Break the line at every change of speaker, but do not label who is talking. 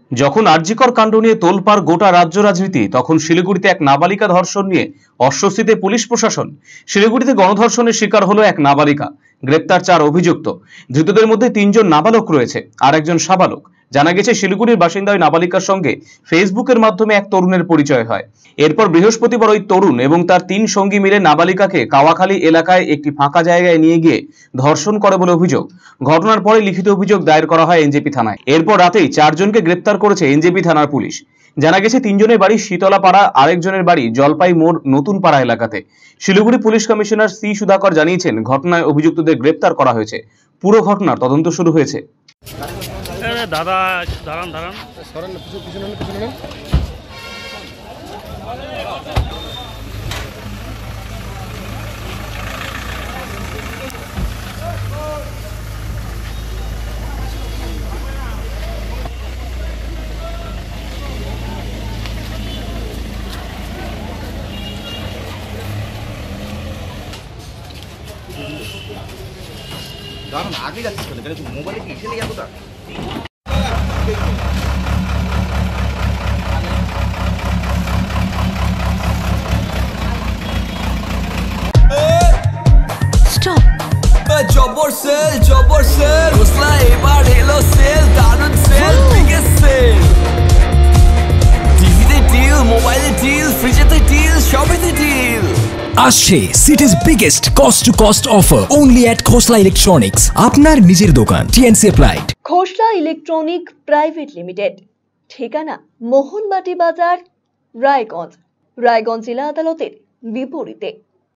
যখন আরজিকর কাণ্ড নিয়ে তোলপাড় গোটা রাজ্য রাজনীতি, তখন শিলিগুড়িতে এক নাবালিকা ধর্ষণ নিয়ে অস্বস্তিতে পুলিশ প্রশাসন। শিলিগুড়িতে গণধর্ষণের শিকার হলো এক নাবালিকা, গ্রেপ্তার 4 অভিযুক্ত। ধৃতদের মধ্যে 3 জন নাবালক রয়েছে আর একজন সাবালক। জানা গেছে, শিলিগুড়ির বাসিন্দা ওই নাবালিকার সঙ্গে ফেসবুকের মাধ্যমে এক তরুণের পরিচয় হয়। এরপর বৃহস্পতিবার ওই তরুণ এবং তার 3 সঙ্গী মিলে নাবালিকাকে কাওয়াখালী এলাকায় একটি ফাঁকা জায়গায় নিয়ে গিয়ে ধর্ষণ করে বলে অভিযোগ। ঘটনার পরে লিখিত অভিযোগ দায়ের করা হয় এনজেপি থানায়। এরপর রাতেই 4 জনকে গ্রেপ্তার করেছে এনজেপি থানার পুলিশ। জানা গেছে, 3 জনের বাড়ি শীতলাপাড়া, আরেকজনের বাড়ি জলপাই মোড় নতুন পাড়া এলাকাতে। Siliguri police commissioner C Sudhakar জানিয়েছেন, ঘটনায় অভিযুক্তদের গ্রেপ্তার করা হয়েছে। পুরো ঘটনার তদন্ত শুরু হয়েছে।
দাদা দাঁড়ান দাঁড়ান
দাঁড়ান, আগে যাচ্ছিস কেন? মোবাইলে কি এসে নেই এতটা?
জবর সেল হোসলা এবার এলো সেল, দারুন সেল, বিগেস্ট সেল। টিভিতে ডিল, মোবাইলে ডিল, ফ্রিজেতে ডিল, সবেতে ডিল।
আসছে city's biggest cost to cost offer only at Khosla electronics, আপনার নিজের দোকান। TNC applied.
Khosla electronic private limited, ঠিকানা মোহনবাটি বাজার, রায়গঞ্জ, রায়গঞ্জ জেলা আদালতের বিপরীতে।